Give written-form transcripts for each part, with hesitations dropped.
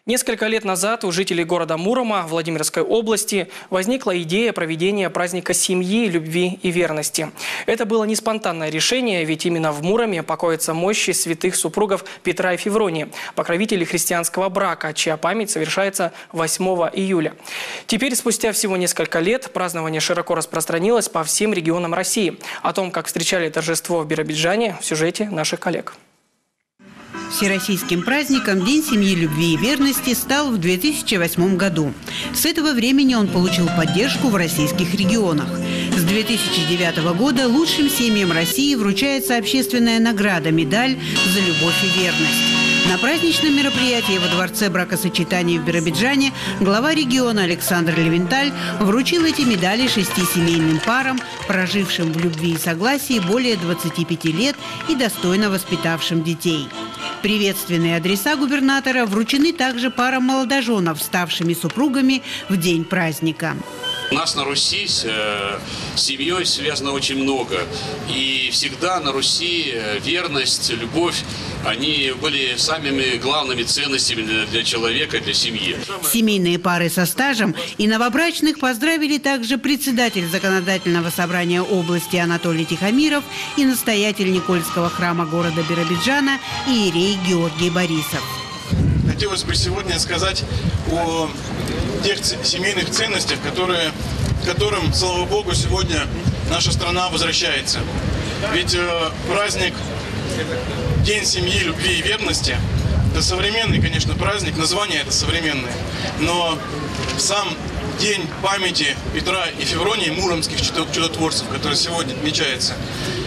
Несколько лет назад у жителей города Мурома Владимирской области возникла идея проведения праздника семьи, любви и верности. Это было не спонтанное решение, ведь именно в Муроме покоятся мощи святых супругов Петра и Февронии, покровителей христианского брака, чья память совершается 8 июля. Теперь, спустя всего несколько лет, празднование широко распространилось по всем регионам России. О том, как встречали торжество в Биробиджане, в сюжете наших коллег. Всероссийским праздником День семьи, любви и верности стал в 2008 году. С этого времени он получил поддержку в российских регионах. С 2009 года лучшим семьям России вручается общественная награда «Медаль за любовь и верность». На праздничном мероприятии во Дворце бракосочетаний в Биробиджане глава региона Александр Левенталь вручил эти медали 6 семейным парам, прожившим в любви и согласии более 25 лет и достойно воспитавшим детей. Приветственные адреса губернатора вручены также парам молодоженов, ставшими супругами в день праздника. У нас на Руси с семьей связано очень много. И всегда на Руси верность, любовь, они были самыми главными ценностями для человека, для семьи. Семейные пары со стажем и новобрачных поздравили также председатель Законодательного собрания области Анатолий Тихомиров и настоятель Никольского храма города Биробиджана иерей Георгий Борисов. Хотелось бы сегодня сказать о тех семейных ценностях, к которым, слава Богу, сегодня наша страна возвращается. Ведь праздник День семьи, любви и верности – это современный, конечно, праздник, название это современное, но сам День памяти Петра и Февронии, муромских чудотворцев, который сегодня отмечается,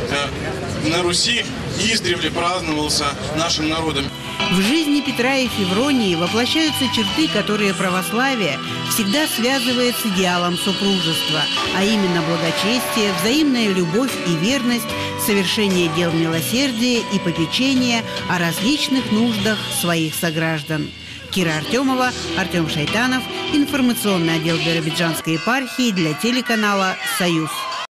на Руси издревле праздновался нашим народом. В жизни Петра и Февронии воплощаются черты, которые православие всегда связывает с идеалом супружества, а именно благочестие, взаимная любовь и верность, совершение дел милосердия и попечения о различных нуждах своих сограждан. Кира Артемова, Артем Шайтанов, информационный отдел Биробиджанской епархии для телеканала «Союз».